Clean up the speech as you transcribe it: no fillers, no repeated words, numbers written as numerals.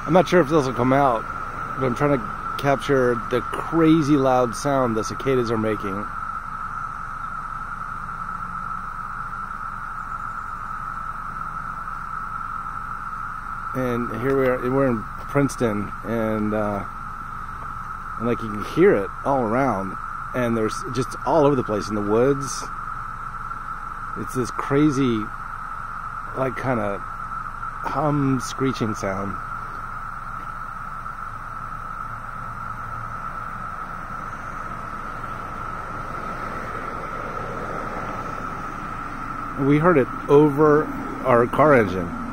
I'm not sure if this will come out, but I'm trying to capture the crazy loud sound the cicadas are making. And here we're in Princeton, and like you can hear it all around, and there's just all over the place in the woods. It's this crazy, like, kind of hum, screeching sound. We heard it over our car engine.